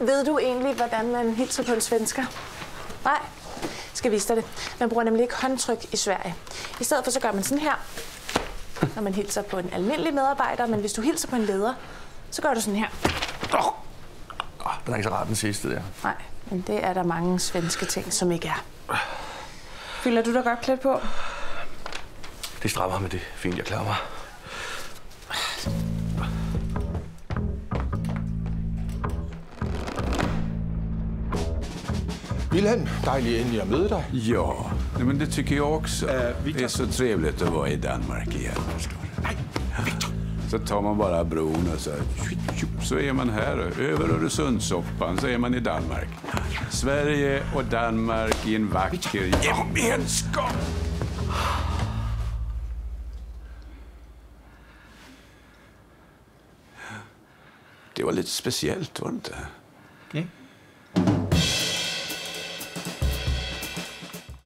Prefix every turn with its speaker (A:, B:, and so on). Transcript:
A: Ved du egentlig, hvordan man hilser på en svensker? Nej, jeg skal vise dig det. Man bruger nemlig ikke håndtryk i Sverige. I stedet for så gør man sådan her, når man hilser på en almindelig medarbejder. Men hvis du hilser på en leder, så gør du sådan her.
B: Det er ikke så rart den sidste der.
A: Nej, men det er der mange svenske ting, som ikke er. Føler du dig godt klædt på?
B: Det strammer, men det er fint, jeg klarer mig.
C: Wilhelm, dejligt endelig at møde dig.
D: Ja, men det tycker jag också. Det är så trevligt att vara i Danmark igen, förstår du.
C: Nej, Victor.
D: Så tar man bara bron och så är man här. Över Öresundssoppan så är man i Danmark. Sverige och Danmark i en vacker gemenskap. Det var lite speciellt, var det inte?
C: Nej.